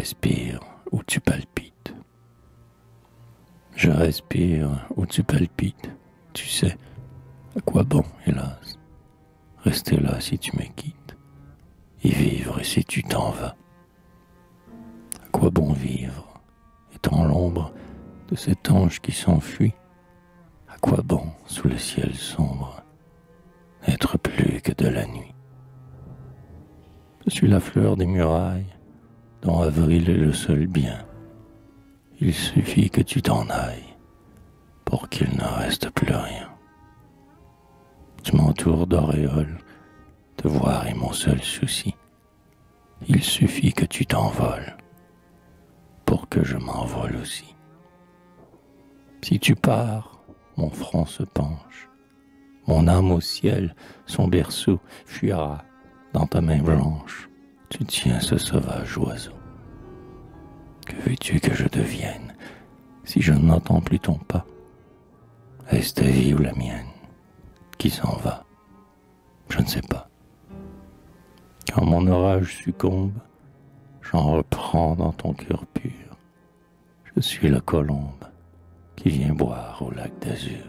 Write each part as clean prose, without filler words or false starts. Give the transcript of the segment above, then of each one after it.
respire où tu palpites. Je respire où tu palpites. Tu sais, à quoi bon, hélas, rester là si tu me quittes, et vivre si tu t'en vas. À quoi bon vivre, étant l'ombre de cet ange qui s'enfuit? À quoi bon, sous le ciel sombre, n'être plus que de la nuit? Je suis la fleur des murailles, dont avril est le seul bien. Il suffit que tu t'en ailles, pour qu'il ne reste plus rien. Tu m'entoures d'auréoles, te voir est mon seul souci. Il suffit que tu t'envoles, pour que je m'envole aussi. Si tu pars, mon front se penche, mon âme au ciel, son berceau fuira dans ta main blanche. Tu tiens ce sauvage oiseau. Que veux-tu que je devienne si je n'entends plus ton pas? Est-ce ta vie ou la mienne qui s'en va? Je ne sais pas. Quand mon orage succombe, j'en reprends dans ton cœur pur. Je suis la colombe qui vient boire au lac d'azur.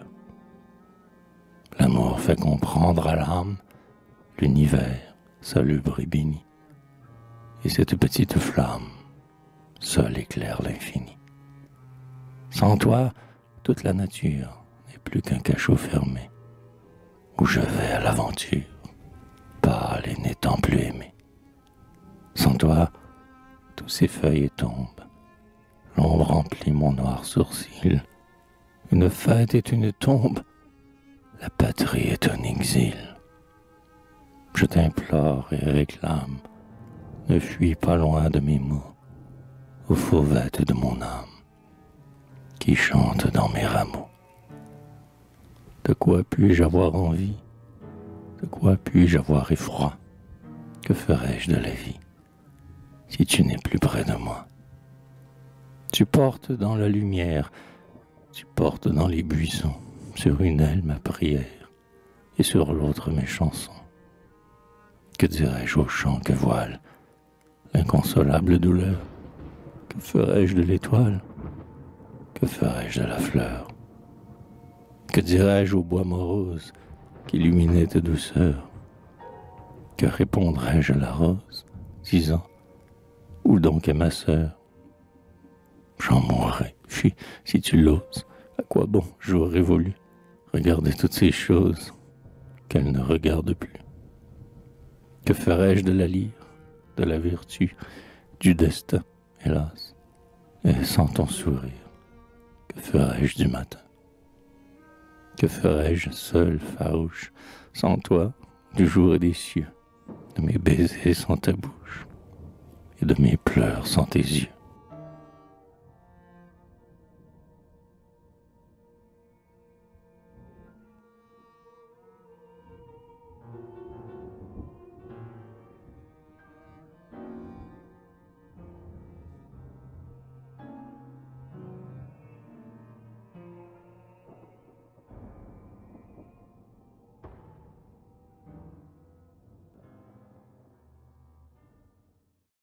L'amour fait comprendre à l'âme l'univers salubre et béni. Et cette petite flamme seule éclaire l'infini. Sans toi, toute la nature n'est plus qu'un cachot fermé, où je vais à l'aventure, pâle et n'étant plus aimé. Sans toi, tous ces feuilles tombent, l'ombre remplit mon noir sourcil. Une fête est une tombe, la patrie est un exil. Je t'implore et réclame, ne fuis pas loin de mes mots, aux fauvettes de mon âme, qui chante dans mes rameaux. De quoi puis-je avoir envie? De quoi puis-je avoir effroi? Que ferais-je de la vie si tu n'es plus près de moi? Tu portes dans la lumière, tu portes dans les buissons, sur une aile ma prière, et sur l'autre mes chansons. Que dirais-je au chant que voile l'inconsolable douleur? Que ferais-je de l'étoile? Que ferais-je de la fleur? Que dirais-je au bois morose qu'illuminait ta douceur? Que répondrais-je à la rose, disant, où donc est ma sœur? J'en mourrais, fuis, si tu l'oses. À quoi bon, j'aurais voulu regarder toutes ces choses qu'elle ne regarde plus? Que ferais-je de la lyre, de la vertu, du destin, hélas? Et sans ton sourire, que ferais-je du matin? Que ferais-je seul, farouche, sans toi, du jour et des cieux, de mes baisers sans ta bouche, et de mes pleurs sans tes yeux?